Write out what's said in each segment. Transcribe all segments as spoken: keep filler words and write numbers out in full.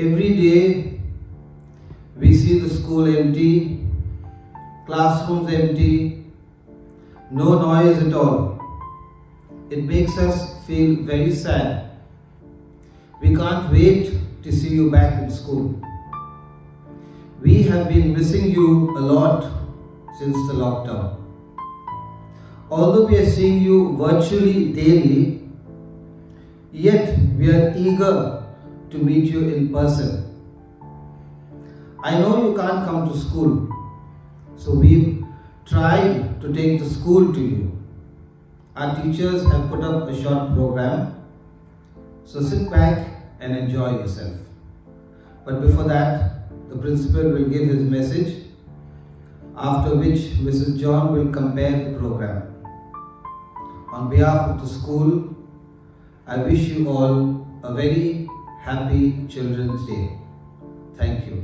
Every day we see the school empty, classrooms empty, no noise at all. It makes us feel very sad. We can't wait to see you back in school. We have been missing you a lot since the lockdown. Although we are seeing you virtually daily, yet we are eager to meet you in person. I know you can't come to school, so we've tried to take the school to you. Our teachers have put up a short program, so sit back and enjoy yourself. But before that, the principal will give his message, after which Missus John will compare the program. On behalf of the school, I wish you all a very happy Children's Day. Thank you.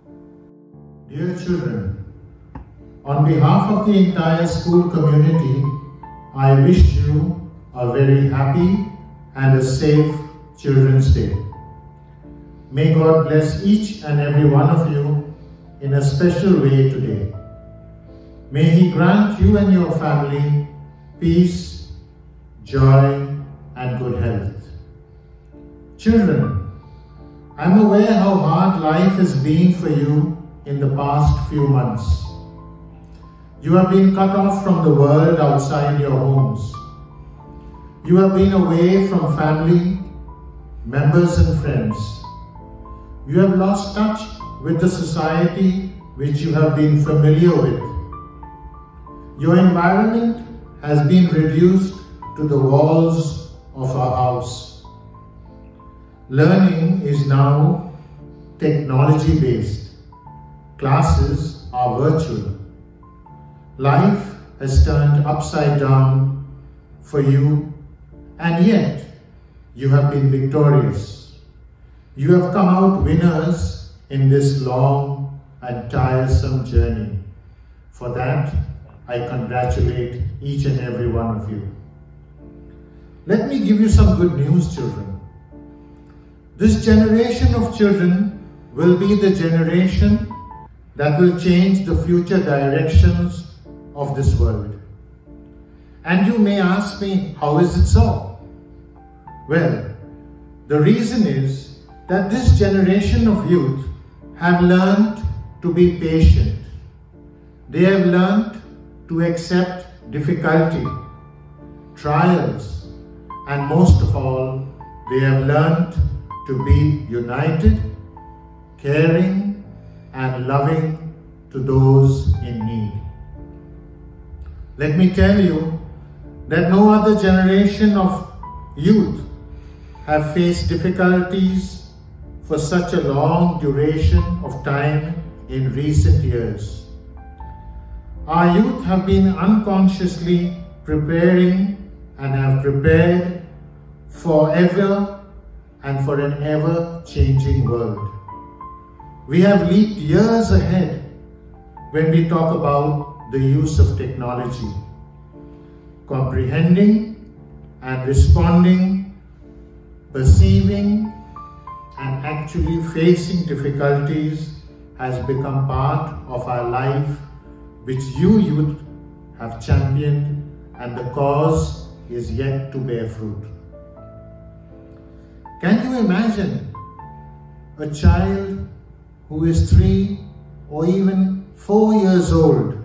Dear children, on behalf of the entire school community, I wish you a very happy and a safe Children's Day. May God bless each and every one of you in a special way today. May He grant you and your family peace, joy, and good health. Children, I'm aware how hard life has been for you in the past few months. You have been cut off from the world outside your homes. You have been away from family, members and friends. You have lost touch with the society which you have been familiar with. Your environment has been reduced to the walls of our house. Learning is now technology-based. Classes are virtual. Life has turned upside down for you, and yet you have been victorious. You have come out winners in this long and tiresome journey. For that, I congratulate each and every one of you. Let me give you some good news, children. This generation of children will be the generation that will change the future directions of this world. And you may ask me, how is it so? Well, the reason is that this generation of youth have learned to be patient. They have learned to accept difficulty, trials, and most of all, they have learned to be united, caring, and loving to those in need. Let me tell you that no other generation of youth have faced difficulties for such a long duration of time in recent years. Our youth have been unconsciously preparing and have prepared for ever and for an ever-changing world. We have leaped years ahead when we talk about the use of technology. Comprehending and responding, perceiving and actually facing difficulties has become part of our life, which you youth have championed, and the cause is yet to bear fruit. Can you imagine a child who is three or even four years old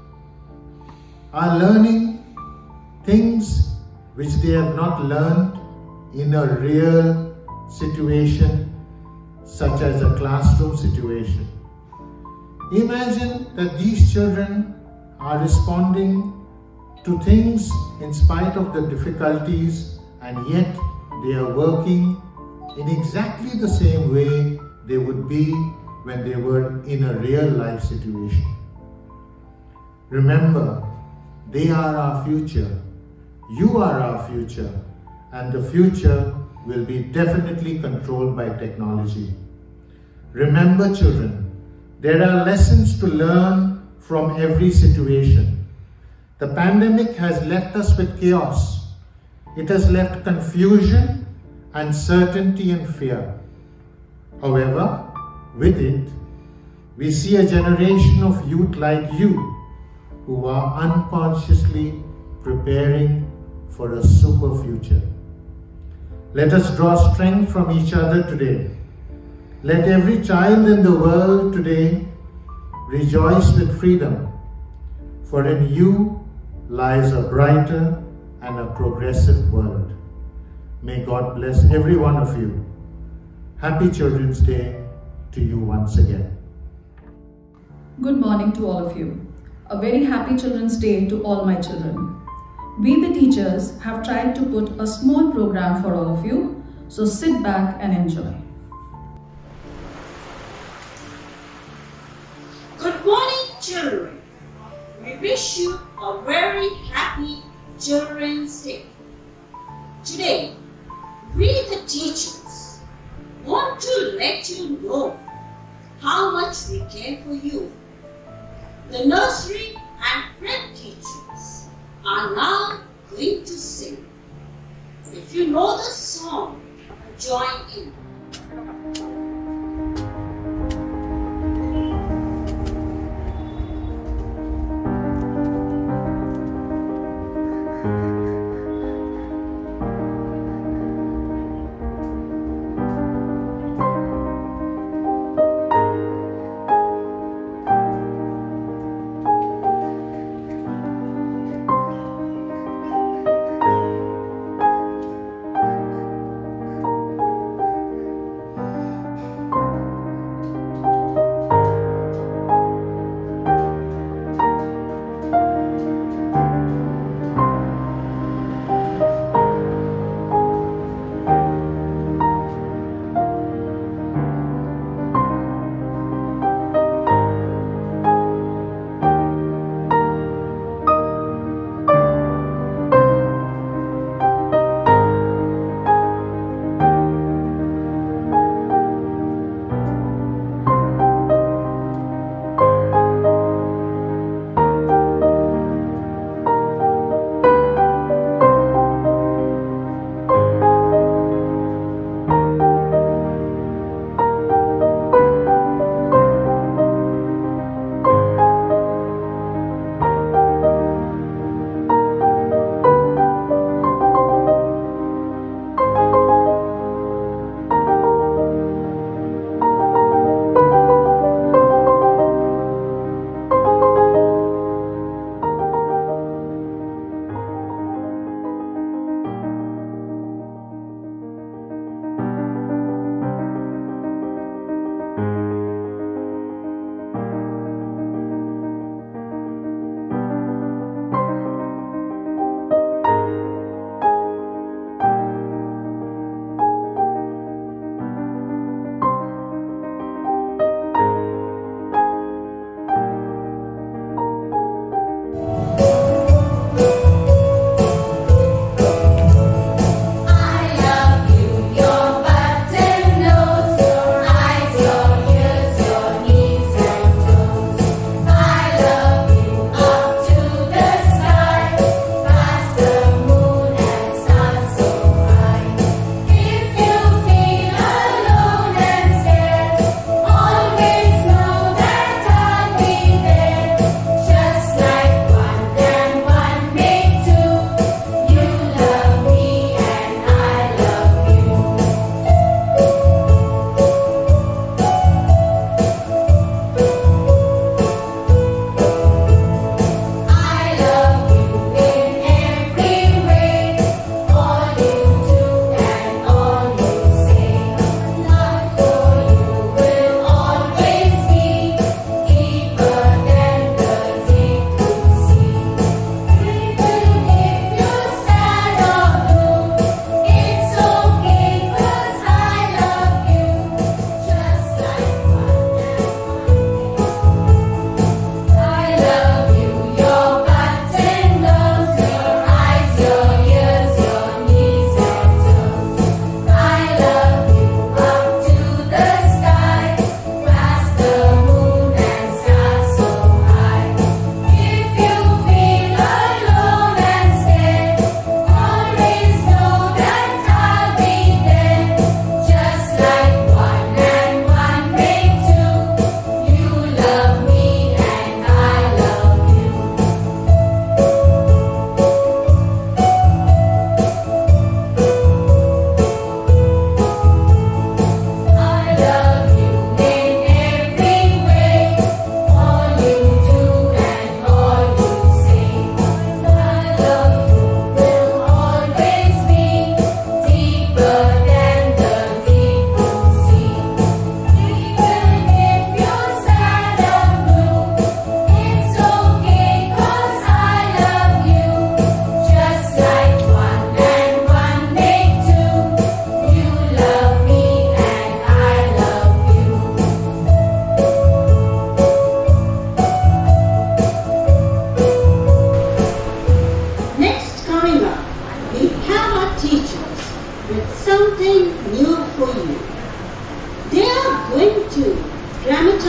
are learning things which they have not learned in a real situation, such as a classroom situation? Imagine that these children are responding to things in spite of the difficulties, and yet they are working in exactly the same way they would be when they were in a real life situation. Remember, they are our future. You are our future, and the future will be definitely controlled by technology. Remember, children, there are lessons to learn from every situation. The pandemic has left us with chaos. It has left confusion, uncertainty and fear. However, with it, we see a generation of youth like you who are unconsciously preparing for a super future. Let us draw strength from each other today. Let every child in the world today rejoice with freedom, for in you lies a brighter and a progressive world. May God bless every one of you. Happy Children's Day to you once again. Good morning to all of you. A very happy Children's Day to all my children. We the teachers have tried to put a small program for all of you, so sit back and enjoy. Good morning, children. We wish you a very happy Children's Day. Today, we the teachers want to let you know how much we care for you. The nursery and prep teachers are now going to sing. If you know the song, join in.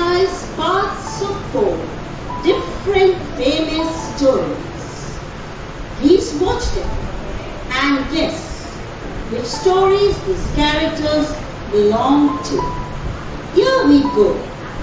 recognize parts of four different famous stories. Please watch them and guess which stories these characters belong to. Here we go.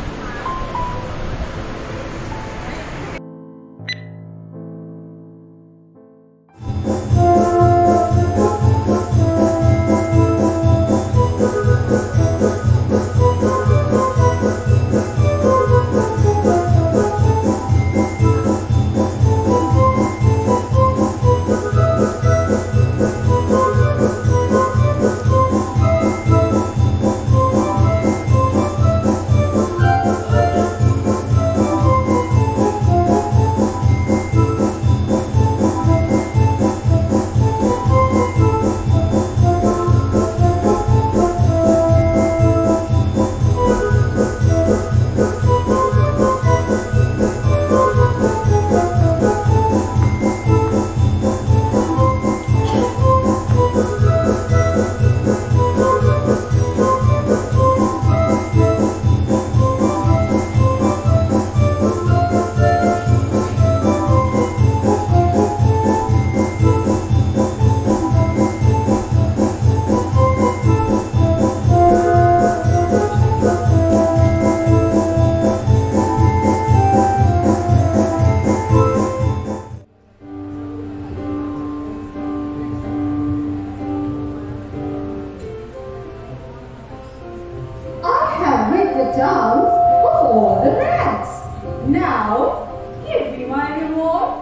Dance of all the rats. Now, give me my reward.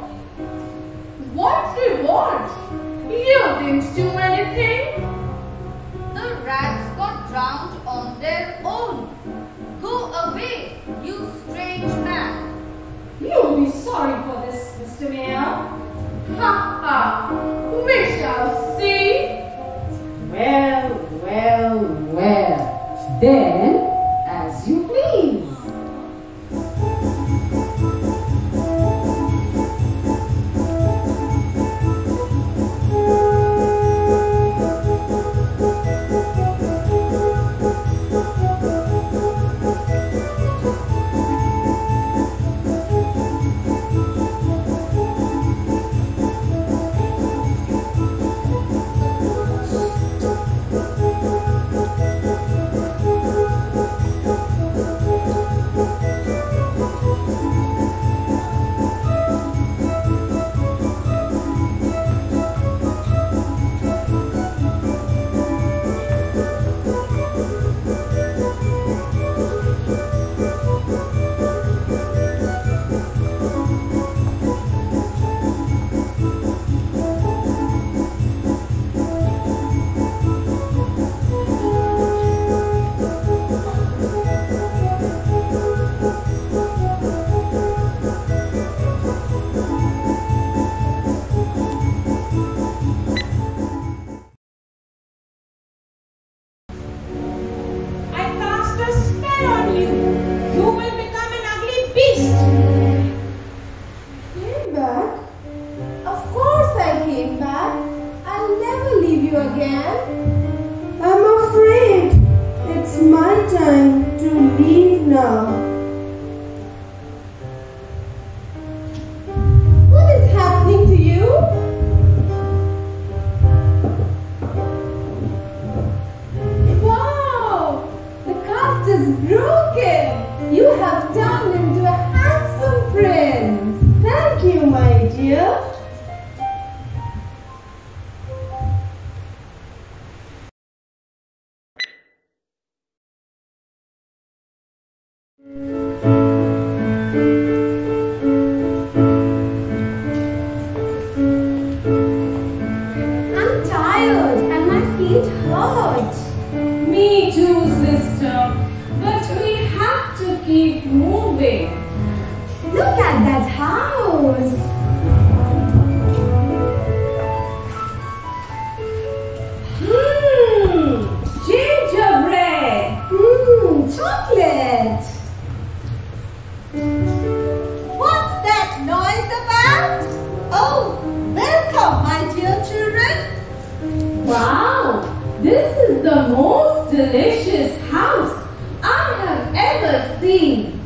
What reward? You didn't do anything. The rats got drowned on their own. Go away, you strange man. You'll be sorry for this, Mister Mayor. Ha ha! We shall see. Well, well, well. Then, as you please. Again? I'm afraid it's my time to leave now. What is happening to you? Wow! The cast is broken! You have turned into a handsome prince. Thank you, my dear. Me too, sister. But we have to keep moving. Look at that house. Mmm, gingerbread. Mmm, chocolate. What's that noise about? Oh, welcome, my dear children. Wow, this is the most delicious house I have ever seen.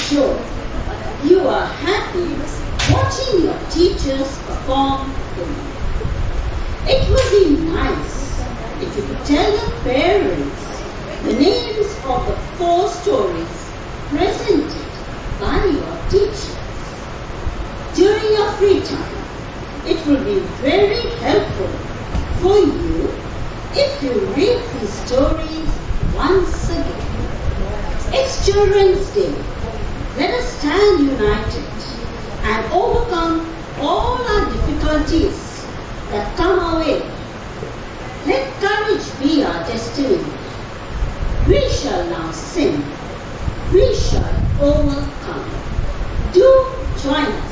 sure you are happy watching your teachers perform the music. It would be nice if you could tell your parents the names of the four stories presented by your teachers. During your free time, it will be very helpful for you if you read these stories once again. It's Children's Day. Let us stand united and overcome all our difficulties that come our way. Let courage be our destiny. We shall now sing. We shall overcome. Do join us.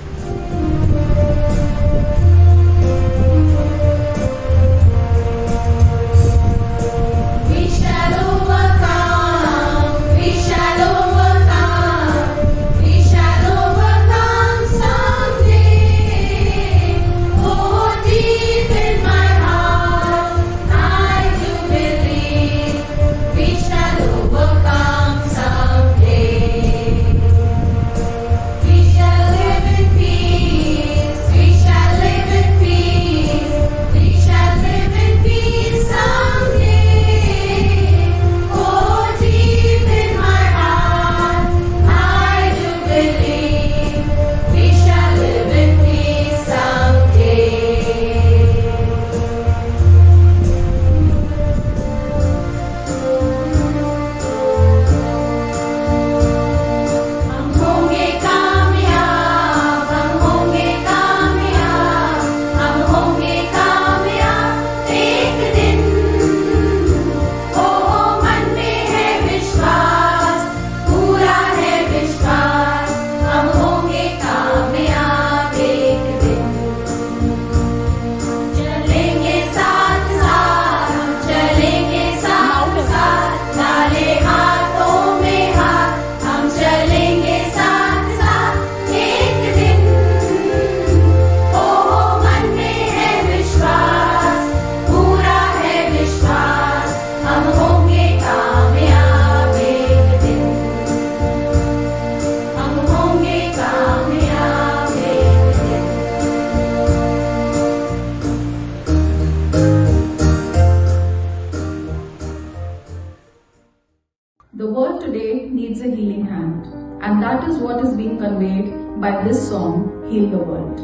The world today needs a healing hand, and that is what is being conveyed by this song, Heal the World.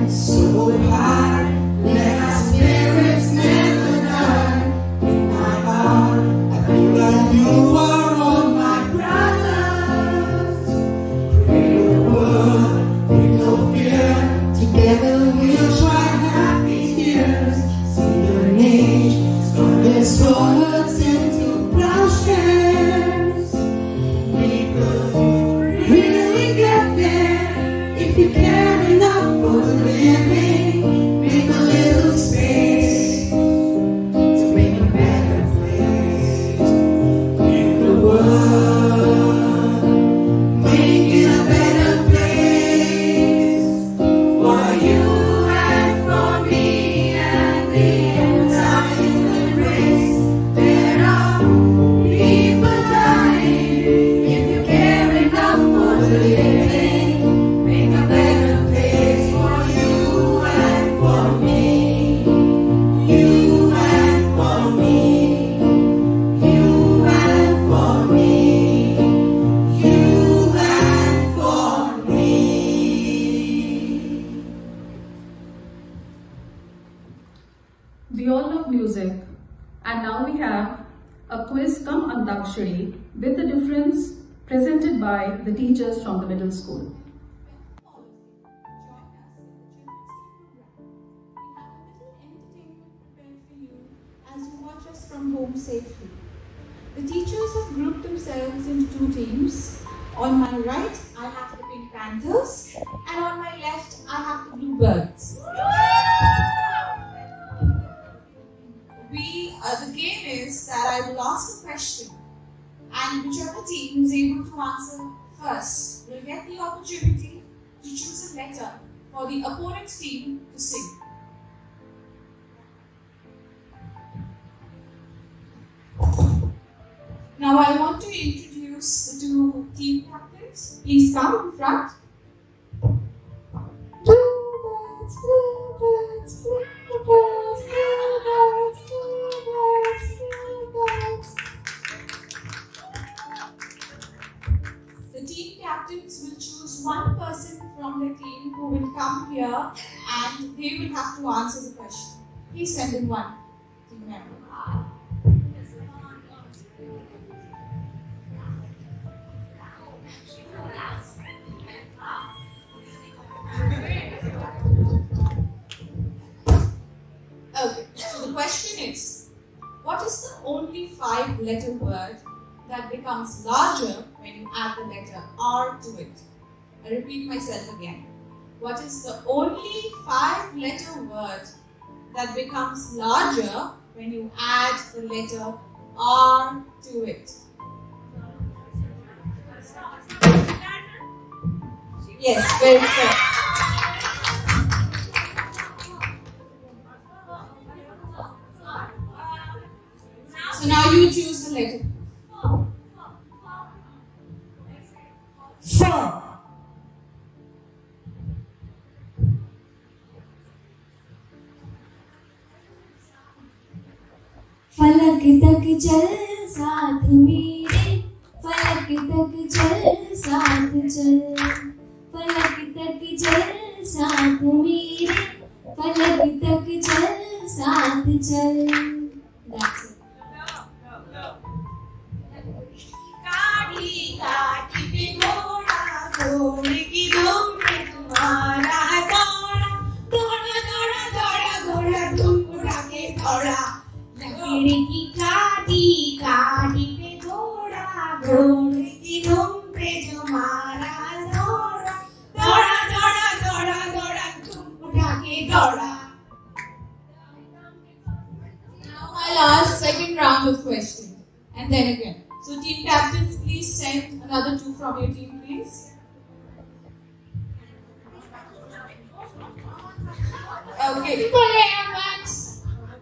so high, let our spirits never die. In my heart, I feel that you are all my brothers. Create a world with no fear, together we'll try happy years. See your age, strongest swords into plowshares. We could really get there if you care enough for the living. Make a little space to make a better place in the world. Make it a better place for you and for me and the entire human race. There are people dying. If you care enough for the living, make a better place for you and for me. You and for me. You and for me. You and for me. We all love music, and now we have a quiz cum Antakshari with the difference presented by the teachers from the middle school. As you watch us from home safely. The teachers have grouped themselves into two teams. On my right, I have the Pink Panthers, and on my left, I have the Bluebirds. We, uh, the game is that I will ask a question, and whichever team is able to answer first will get the opportunity to choose a letter for the opponent team to sing. Now I want to introduce the two team captains. Please come in front. Bluebirds, bluebirds, bluebirds, bluebirds, bluebirds, bluebirds. The team captains will choose one person from their team who will come here and they will have to answer the question. Please send in one team member. Okay, so the question is, what is the only five-letter word that becomes larger when you add the letter R to it? I repeat myself again. What is the only five-letter word that becomes larger when you add the letter R to it? Yes, very correct. So now you choose the letter. Four. फलक तक चल साथ मेरे, फलक तक चल साथ चल, फलक तक चल साथ मेरे, फलक तक चल साथ चल. That's it. काटी काटी पे घोड़ा, घोड़े की दुम पे तुम्हारा दौड़ा, दौड़ा दौड़ा दौड़ा घोड़ा तुम उड़ा के दौड़ा. लकड़ी की काटी काटी पे घोड़ा, घोड़े की दुम पे जो मारा दौड़ा, दौड़ा दौड़ा दौड़ा दौड़ा तुम उड़ा के दौड़ा. Now I'll ask second round of questions and then again. So team captains, please send another two from your team, please. Okay, pull your backs.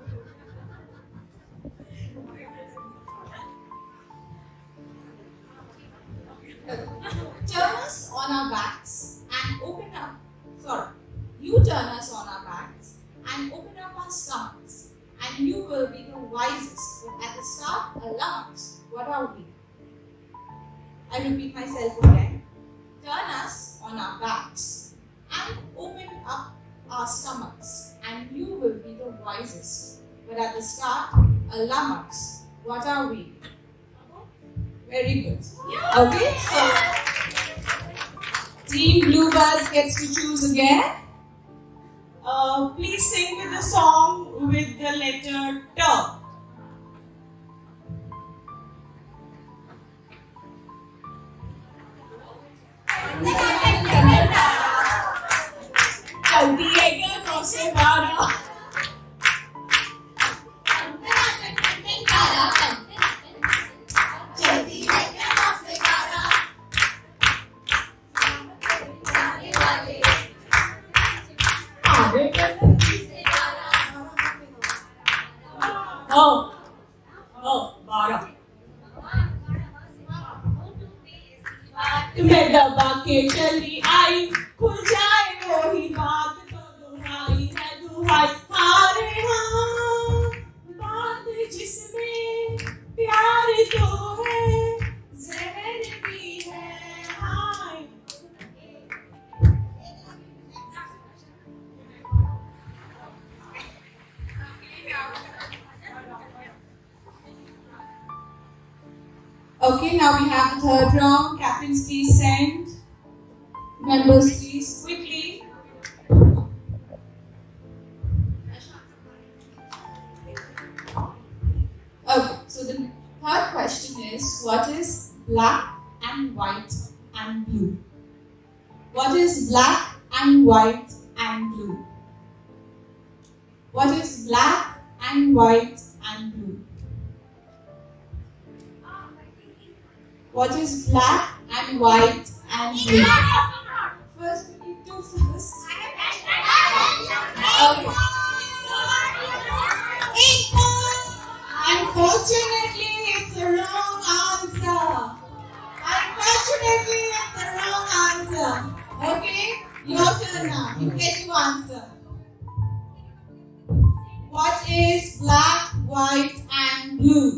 Turn us on our backs and open up. Sorry, you turn us on our backs and open up our stomachs, and you will be the wisest. But at the start, alarms. What are we? I repeat myself again. Turn us on our backs and open up our stomachs, and you will be the wisest. But at the start, a lummox. What are we? Very good. Okay, so Team Bluebirds gets to choose again. Uh, please sing with the song with the letter T. जल्दी आएगा नौ से बारह जल्दी आएगा नौ से बारह Oh, oh, बारह मैं दबा के चली आई खुल जाए वही बात तो दुहाई है दुहाई हारे हाँ बात जिसमें प्यार तो है जहर भी है हाय Okay, now we have the third round. Captains, please send. Members, please, quickly. Okay, so the third question is, what is black and white and blue? What is black and white and blue? What is black and white and blue? What is black and white and blue? First, we need to first. Okay. Unfortunately, it's the wrong answer. Unfortunately, it's the wrong answer. Okay? Your turn now. You get to answer. What is black, white, and blue?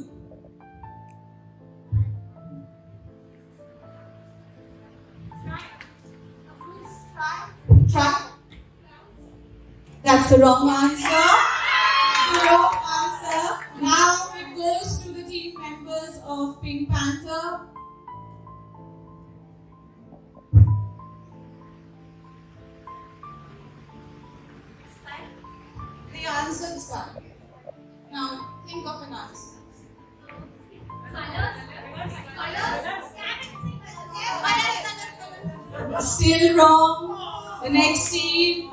Try. That's the wrong answer. The wrong answer. Now it goes to the team members of Pink Panther. The answer is correct. Now think of an answer. Still wrong. The next team.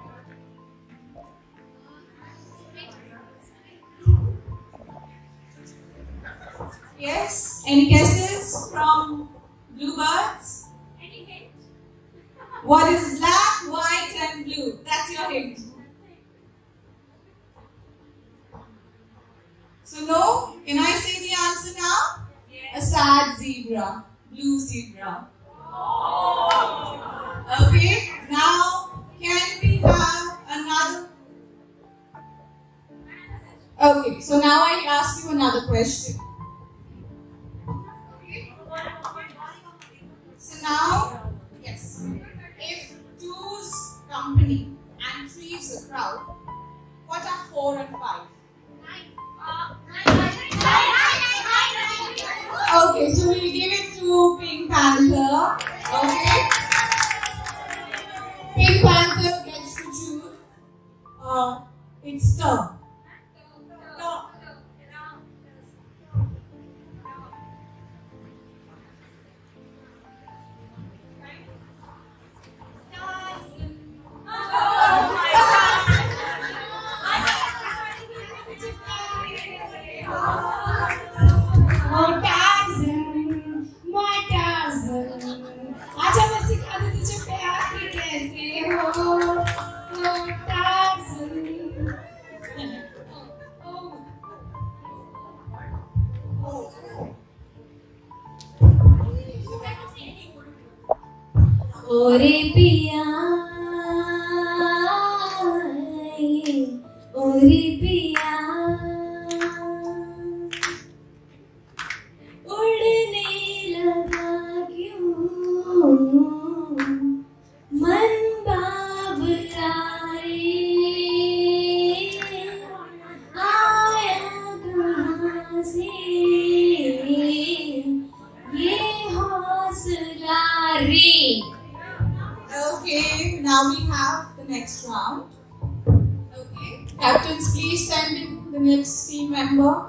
Yes? Any guesses from Bluebirds? Any hint? What is black, white, and blue? That's your hint. So no? Can I say the answer now? Yes. A sad zebra. Blue zebra. Okay, now can we have another? Okay, so now I ask you another question. So now, yes, if two's company and three's a crowd, what are four and five? Okay, so we'll give it to Pink Panther. Okay. Pink Panther gets to choose. Uh, it's the. No. ओरे पिया ओरे पिया उड़ने लगा क्यों मन बावराए Captains, please send in the next team member.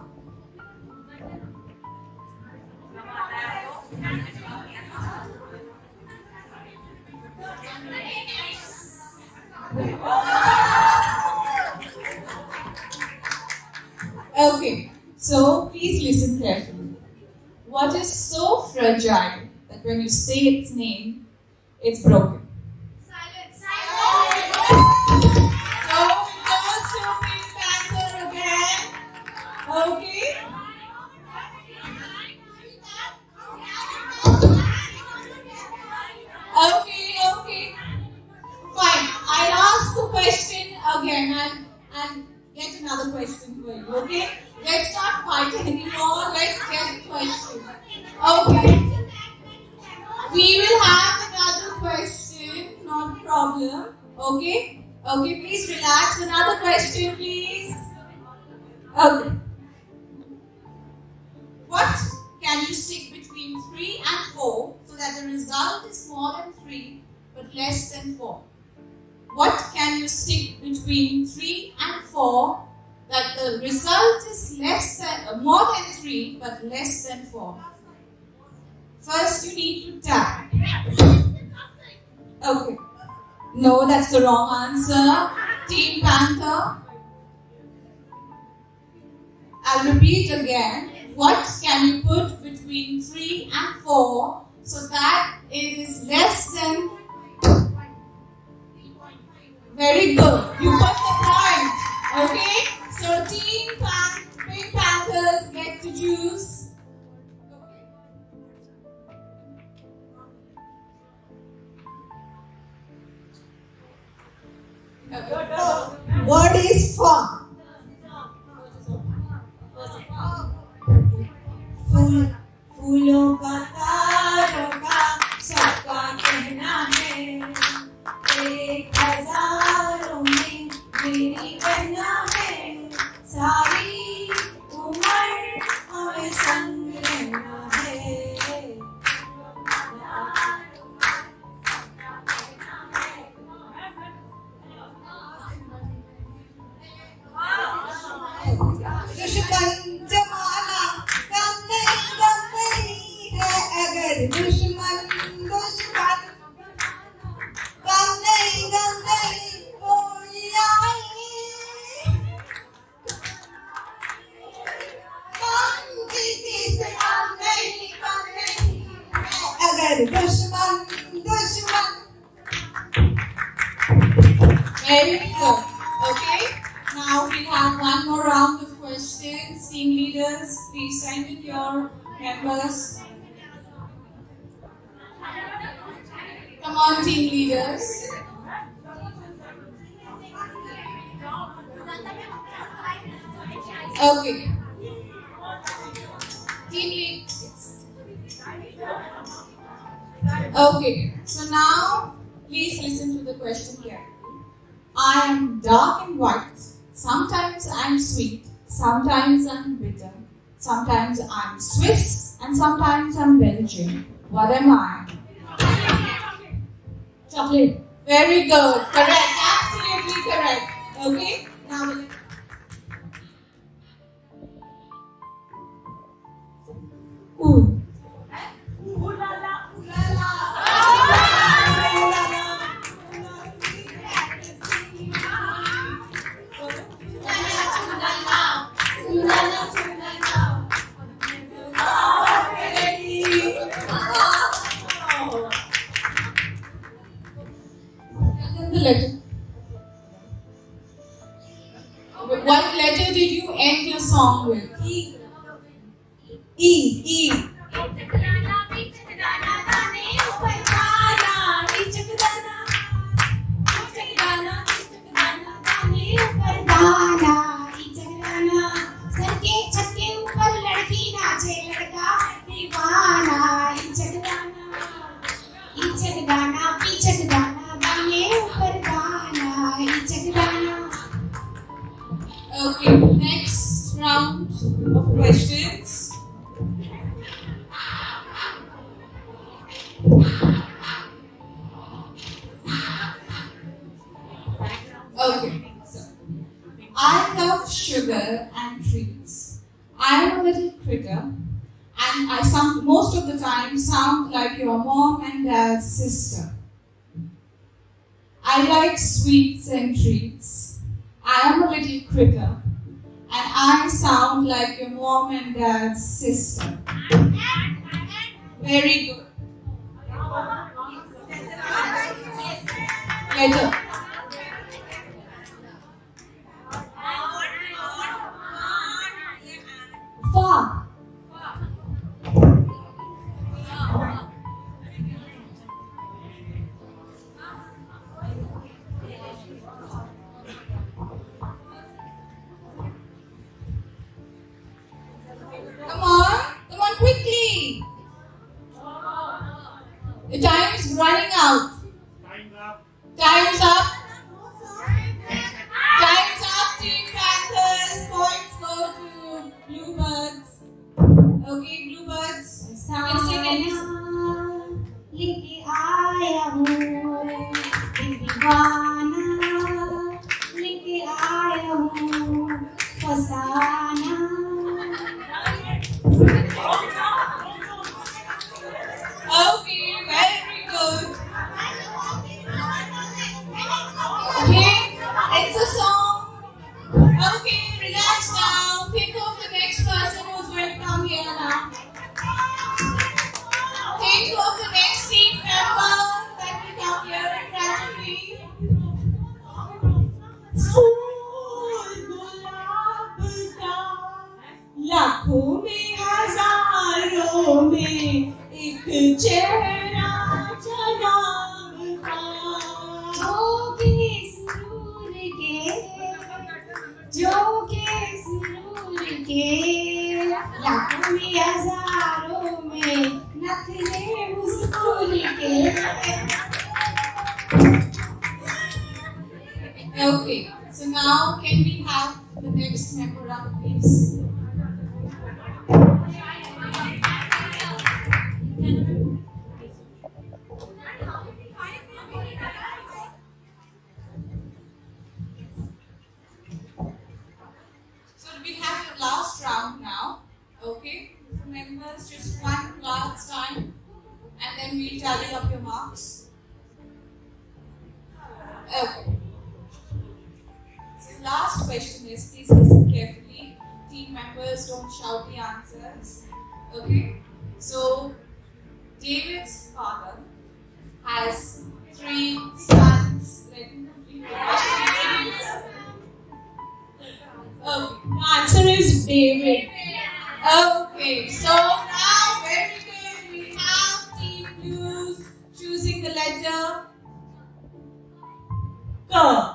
Okay, so please listen carefully. What is so fragile that when you say its name, it's broken? Silence. So it goes to Pink Panther again. Okay. Okay, okay. Fine. I'll ask the question again and, and get another question for you, okay? Let's not fight anymore. Let's get the question. Okay. We will have another question, not a problem. Okay? Okay, please relax. Another question, please. Okay. What can you stick between three and four so that the result is more than three but less than four? What can you stick between three and four that the result is less than, uh, more than three but less than four? First, you need to tap. Okay. No, that's the wrong answer. Team Panther. I'll repeat again. What can you put between three and four so that it is less than? Very good. You got the point. Okay? So Team Pan- Pink Panthers get to choose. What is fun? फूल फूलों का तारों का सबका कहना है एक हजारों में मेरी कहना है सारी उम्र हमें संग रहना है दुश्मन जमाना कम नहीं कम नहीं है अगर दुश्मन दुश्मन कम नहीं कम नहीं कोई आए कम किसी से कम नहीं कम नहीं है अगर दुश्मन दुश्मन. Very good. Okay. Now we have one more round of questions. Team leaders, please send in your members. Come on, team leaders. Okay. Team leaders. Okay. So now, please listen to the question here. I am dark and white. Sometimes I'm sweet, sometimes I'm bitter, sometimes I'm Swiss, and sometimes I'm Belgian. What am I? Chocolate. Very good. Correct. Absolutely correct. Okay. Now we'll. Ooh. Ooh la la. Ooh la la. Letter. What letter did you end your song with? E. E. E. Okay, next round of questions. Okay, so I love sugar and treats. I am a little critter, and I sound, most of the time sound like your mom and dad's sister. I like sweets and treats. I am a little critter, and I sound like your mom and dad's sister. Very good. Letter. Fa. Come on, come on quickly. The time is running out. Time's up. Time's up. Time's up, Team Panthers. Points go to Bluebirds. Okay, Bluebirds. Can sing any song. लेके आया हूँ दीवाना लेके आया हूँ फसाना Okay, very good. Okay, it's a song. Okay, relax now. Think of the next person who's going to come here now. Think of the next team member that will come here and gradually. लाखों में हजारों में एक चेहरा जनाब का जो के सुरूर के जो के सुरूर के लाखों में हजारों में नखरे हुस्न के. Okay, so now can we have the next member up, please? So we have the last round now. Okay, members, just one last time, and then we'll tally up your marks. Okay. So last question is, please listen carefully. Team members, don't shout the answers. Okay? So, David's father has three sons. Let me complete the question, please. Okay. The answer is David. Okay. So, now, very good. We have Team Blues choosing the letter K.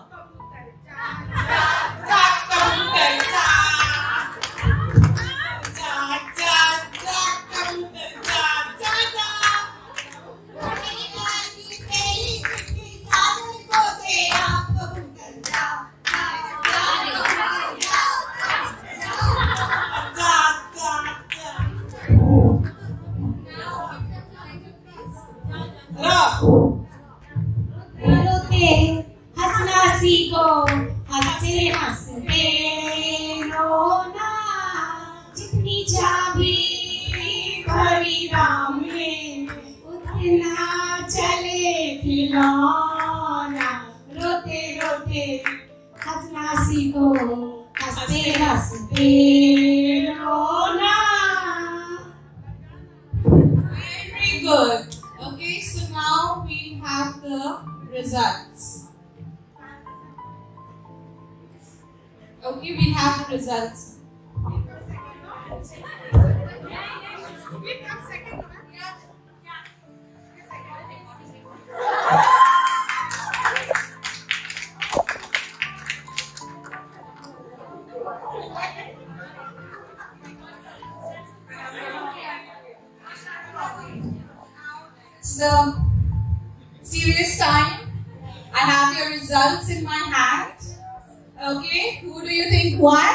Very good. Okay, so now we have the results. Okay, we have the results. So, serious time. I have your results in my hand. Okay, who do you think won?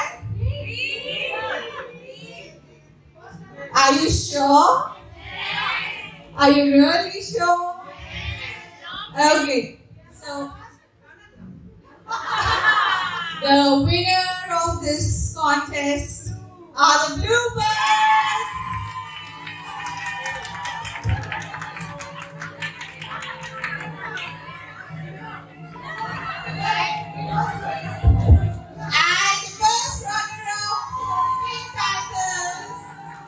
Are you sure? Are you really sure? Okay, so The winner of this contest are the Bluebirds. And the first runner-up, Pink Panthers.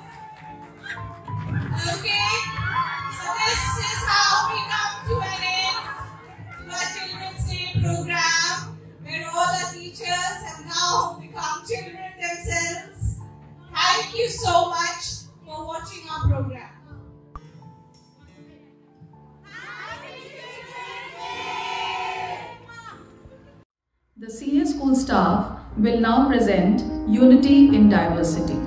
Okay, so this is how we come to an end to our Children's Day program, where all our teachers have now become children themselves. Thank you so much for watching our program. The senior school staff will now present Unity in Diversity.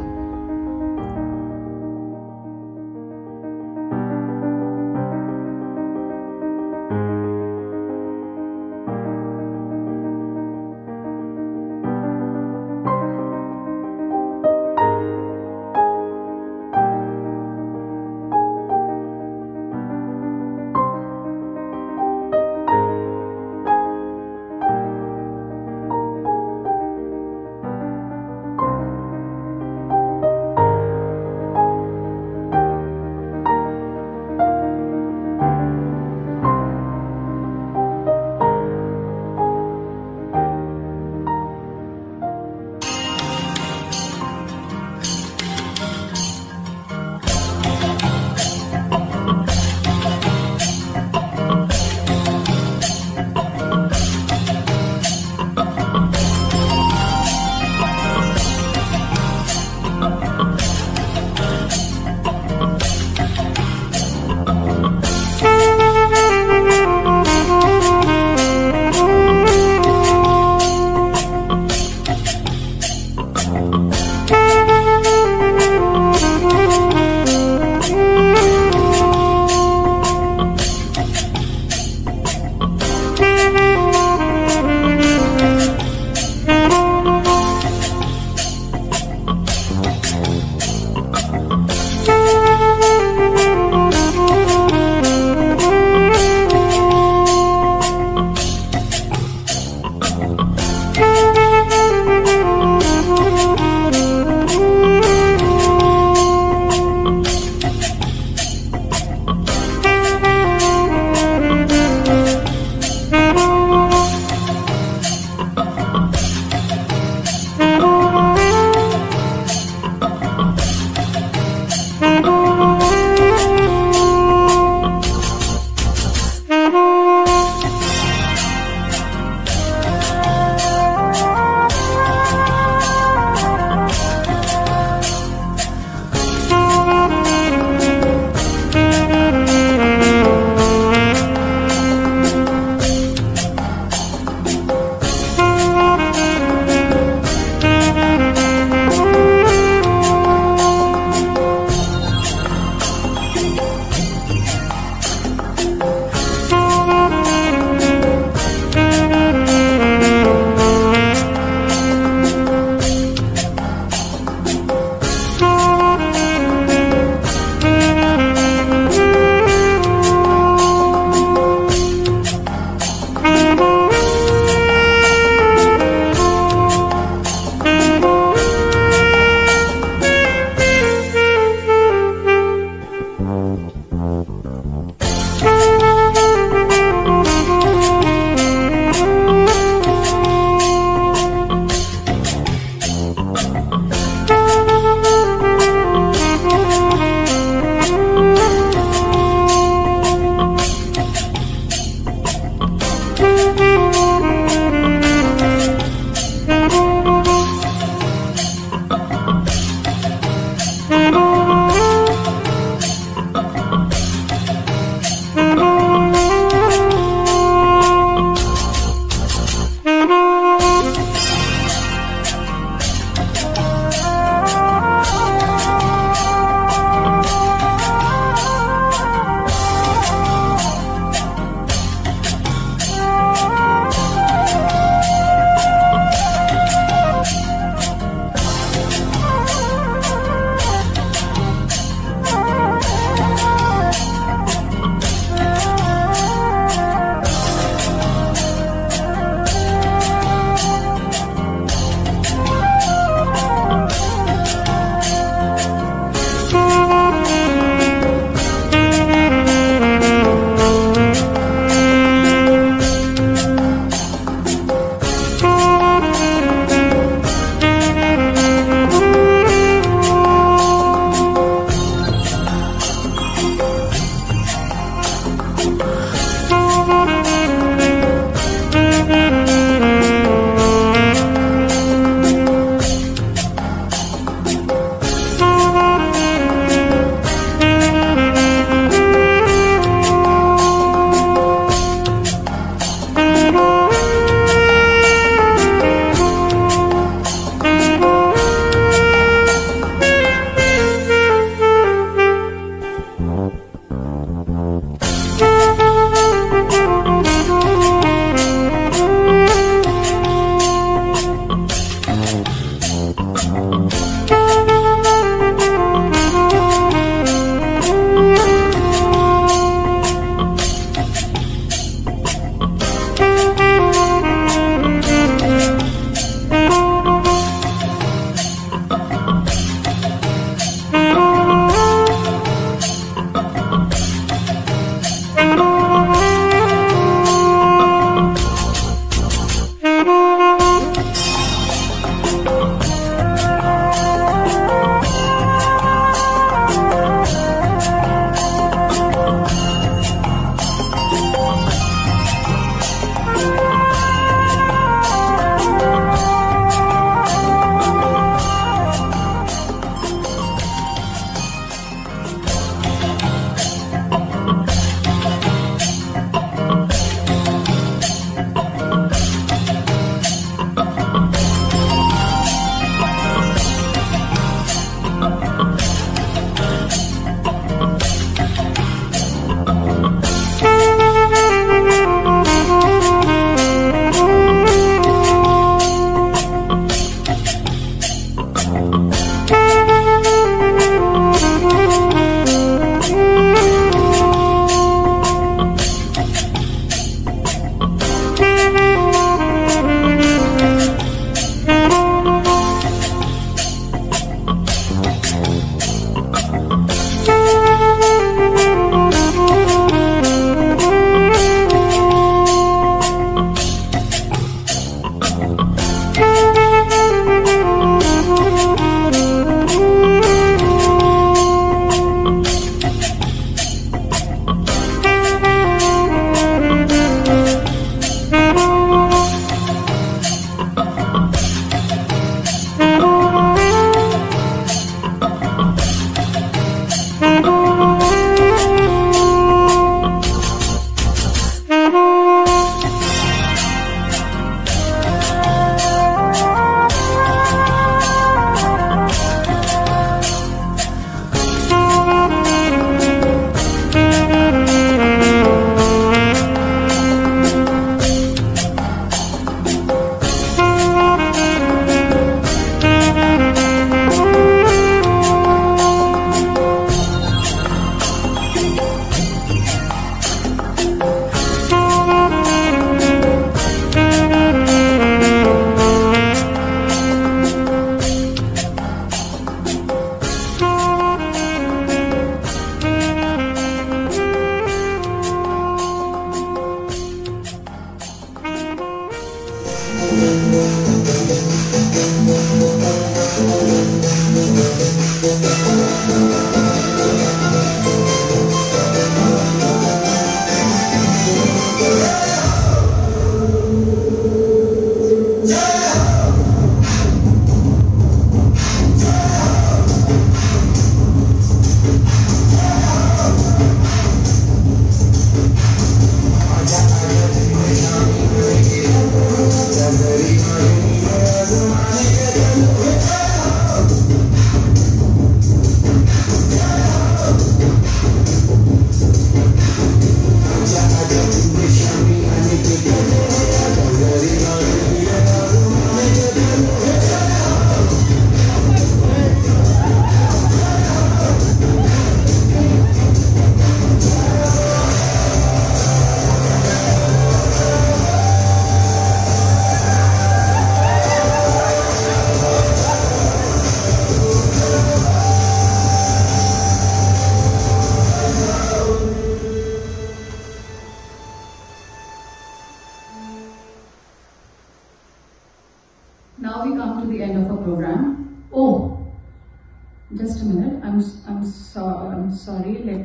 now we come to the end of our program. Oh, just a minute. I'm I'm sorry. I'm sorry. Let.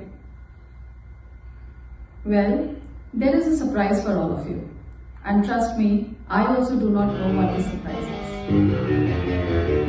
Well, there is a surprise for all of you, and trust me, I also do not know what this surprise is.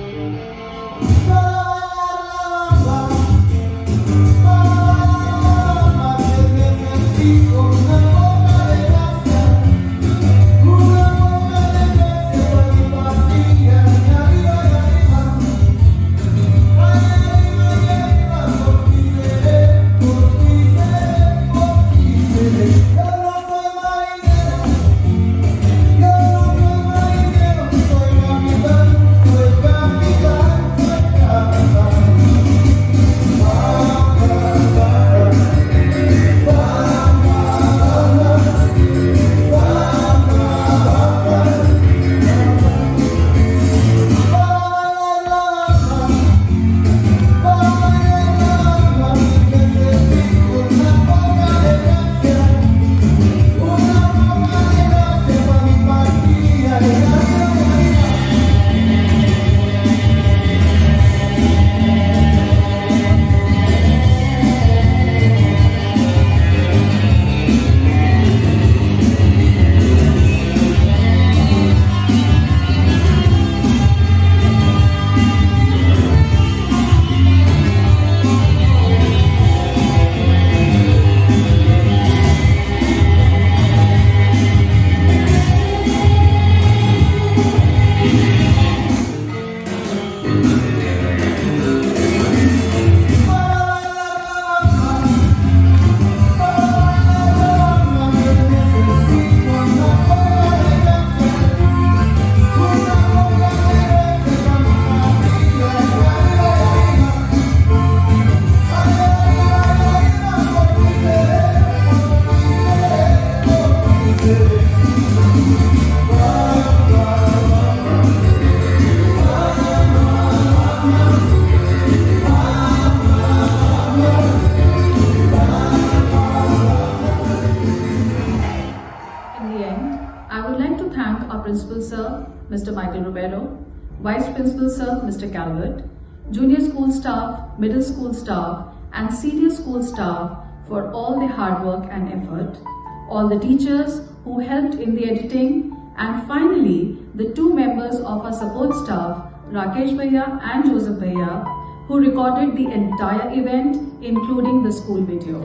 Principal Sir, Mister Michael Romero, Vice Principal Sir, Mister Calvert, Junior School Staff, Middle School Staff and Senior School Staff for all their hard work and effort, all the teachers who helped in the editing, and finally the two members of our support staff, Rakesh Bhaiya and Joseph Bhaiya, who recorded the entire event including the school video.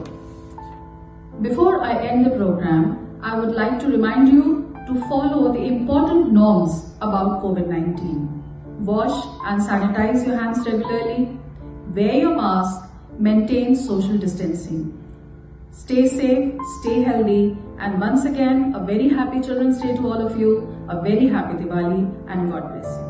Before I end the program, I would like to remind you to follow the important norms about COVID nineteen. Wash and sanitize your hands regularly, wear your mask, maintain social distancing. Stay safe, stay healthy, and once again, a very happy Children's Day to all of you, a very happy Diwali, and God bless you.